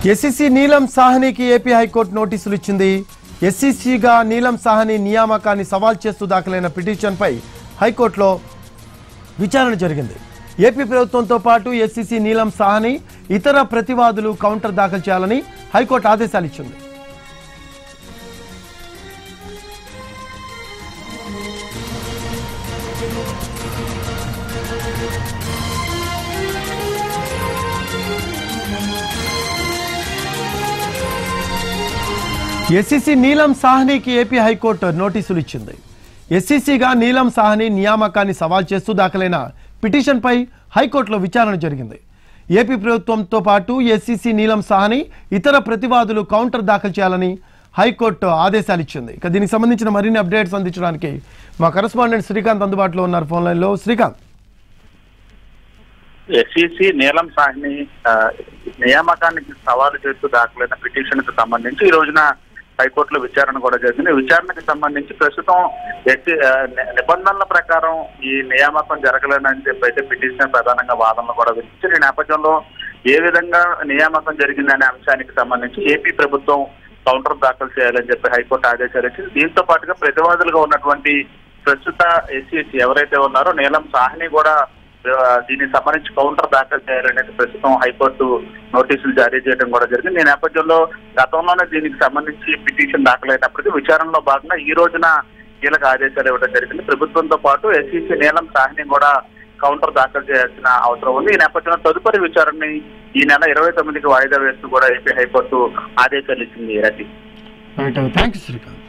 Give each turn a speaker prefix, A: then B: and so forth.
A: ఎస్సీసీ నీలం సాహ్నికి AP high court నోటీసులు ఇచ్చింది. ఎస్సీసీగా నీలం సాహ్ని నియామకాన్ని సవాల్ చేస్తూ దాఖలైన పిటిషన్పై హైకోర్టులో విచారణ జరిగింది. ఏపీ ప్రభుత్వంతో పాటు ఎస్సీసీ నీలం సాహ్ని ఇతర ప్రతివాదులు కౌంటర్ దాఖలు చేయాలని హైకోర్టు ఆదేశాలు ఇచ్చింది. ఎస్సీసీ నీలం సాహ్నికి ఏపీ హైకోర్టు నోటీసులు ఇచ్చింది. ఎస్సీసీగా నీలం సాహ్ని నియామకాన్ని సవాల్ చేస్తూ దాఖలైన పిటిషన్పై హైకోర్టులో విచారణ జరిగింది. ఏపీ ప్రభుత్వంతో పాటు ఎస్సీసీ నీలం సాహ్ని ఇతర ప్రతివాదులు కౌంటర్ దాఖలు చేయాలని హైకోర్టు ఆదేశాలు ఇచ్చింది. ఇక దీనికి సంబంధించిన మరిన్ని అప్డేట్స్ అందించడానికి మా కరెస్పాండెంట్ శ్రీకాంత్ అందుబాటులో ఉన్నారు ఫోన్ లైన్లో. శ్రీకాంత్,
B: ఎస్సీసీ నీలం సాహ్ని నియామకానికి సవాలు చేస్తూ దాఖలైన పిటిషన్ కు సంబంధించి ఈ రోజున హైకోర్టులో విచారణ కూడా జరిగింది. విచారణకు సంబంధించి ప్రస్తుతం నిబంధనల ప్రకారం ఈ నియామకం జరగలేదని చెప్పి అయితే పిటిషన్ ప్రధానంగా వాదనలు కూడా వినిపించారు. ఈ నేపథ్యంలో ఏ విధంగా నియామకం జరిగిందనే అంశానికి సంబంధించి ఏపీ ప్రభుత్వం కౌంటర్ దాఖలు చేయాలని చెప్పి హైకోర్టు ఆదేశాలు ఇచ్చింది. దీంతో పాటుగా ప్రతివాదులుగా ఉన్నటువంటి ప్రస్తుత ఎస్సీసీ ఎవరైతే ఉన్నారో నీలం సాహ్ని కూడా దీనికి సంబంధించి కౌంటర్ దాఖలు చేయాలనేది ప్రస్తుతం హైకోర్టు నోటీసులు జారీ చేయడం కూడా జరిగింది. ఈ నేపథ్యంలో గతంలోనే దీనికి సంబంధించి పిటిషన్ దాఖలైనప్పటికీ విచారణలో భాగంగా ఈ రోజున కీలక ఆదేశాలు ఇవ్వడం జరిగింది. ప్రభుత్వంతో పాటు ఎస్సీసీ నీలం సాహ్ని కూడా కౌంటర్ దాఖలు చేయాల్సిన అవసరం ఉంది. ఈ నేపథ్యంలో తదుపరి విచారణని ఈ నెల 29కి వాయిదా వేస్తూ కూడా ఏపీ హైకోర్టు ఆదేశాలు ఇచ్చింది.
A: Thank you Srikanth.